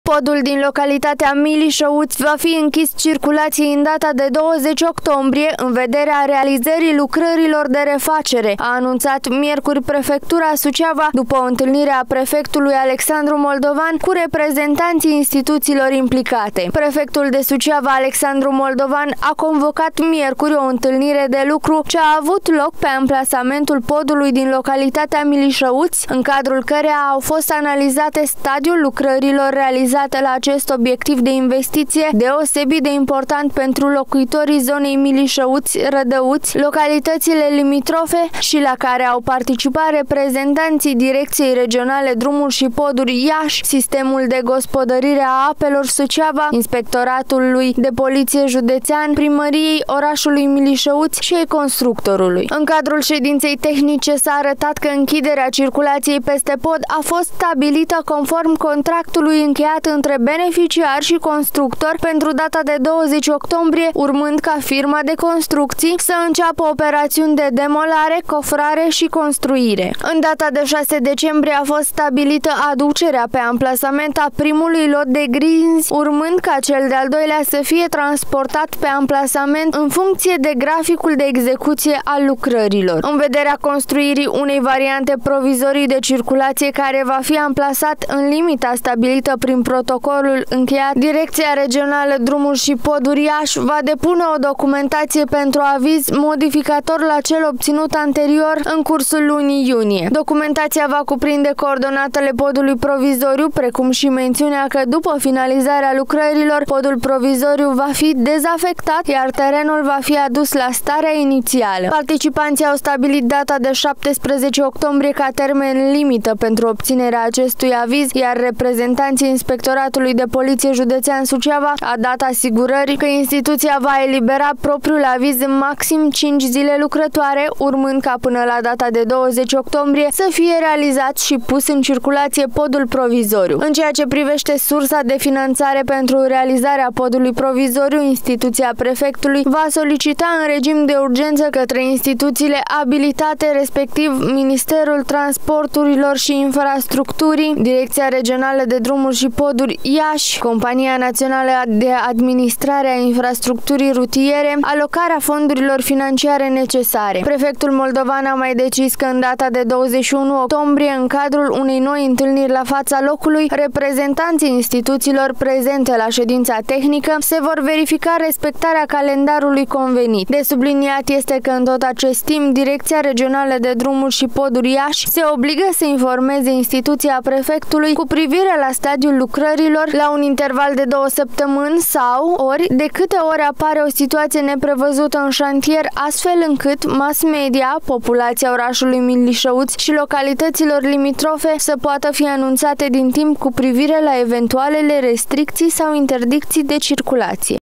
Podul din localitatea Milișăuți va fi închis circulației în data de 20 octombrie în vederea realizării lucrărilor de refacere, a anunțat miercuri prefectura Suceava după o întâlnire a prefectului Alexandru Moldovan cu reprezentanții instituțiilor implicate. Prefectul de Suceava Alexandru Moldovan a convocat miercuri o întâlnire de lucru ce a avut loc pe amplasamentul podului din localitatea Milișăuți, în cadrul căreia au fost analizate stadiul lucrărilor realizate la acest obiectiv de investiție deosebit de important pentru locuitorii zonei Milișăuți-Rădăuți, localitățile limitrofe și la care au participat reprezentanții Direcției Regionale Drumuri și Poduri Iași, Sistemul de Gospodărire a Apelor Suceava, Inspectoratului de Poliție Județean, Primăriei orașului Milișăuți și ai constructorului. În cadrul ședinței tehnice s-a arătat că închiderea circulației peste pod a fost stabilită conform contractului încheiat între beneficiar și constructor pentru data de 20 octombrie, urmând ca firma de construcții să înceapă operațiuni de demolare, cofrare și construire. În data de 6 decembrie a fost stabilită aducerea pe amplasament a primului lot de grinzi, urmând ca cel de-al doilea să fie transportat pe amplasament în funcție de graficul de execuție al lucrărilor. În vederea construirii unei variante provizorii de circulație care va fi amplasat în limita stabilită prin protocolul încheiat, Direcția Regională Drumuri și Poduri Iași va depune o documentație pentru aviz modificator la cel obținut anterior în cursul lunii iunie. Documentația va cuprinde coordonatele podului provizoriu, precum și mențiunea că după finalizarea lucrărilor, podul provizoriu va fi dezafectat, iar terenul va fi adus la starea inițială. Participanții au stabilit data de 17 octombrie ca termen limită pentru obținerea acestui aviz, iar reprezentanții Inspectoratului de Poliție Județean Suceava a dat asigurări că instituția va elibera propriul aviz în maxim 5 zile lucrătoare, urmând ca până la data de 20 octombrie să fie realizat și pus în circulație podul provizoriu. În ceea ce privește sursa de finanțare pentru realizarea podului provizoriu, instituția prefectului va solicita în regim de urgență către instituțiile abilitate, respectiv Ministerul Transporturilor și Infrastructurii, Direcția Regională de Drumuri și Poduri Iași, Compania Națională de Administrare a Infrastructurii Rutiere, alocarea fondurilor financiare necesare. Prefectul Moldovan a mai decis că în data de 21 octombrie, în cadrul unei noi întâlniri la fața locului, reprezentanții instituțiilor prezente la ședința tehnică se vor verifica respectarea calendarului convenit. De subliniat este că în tot acest timp, Direcția Regională de Drumuri și Poduri Iași se obligă să informeze instituția prefectului cu privire la stadiul lucrărilor la un interval de 2 săptămâni sau ori de câte ori apare o situație neprevăzută în șantier, astfel încât mass media, populația orașului Milișăuți și localităților limitrofe să poată fi anunțate din timp cu privire la eventualele restricții sau interdicții de circulație.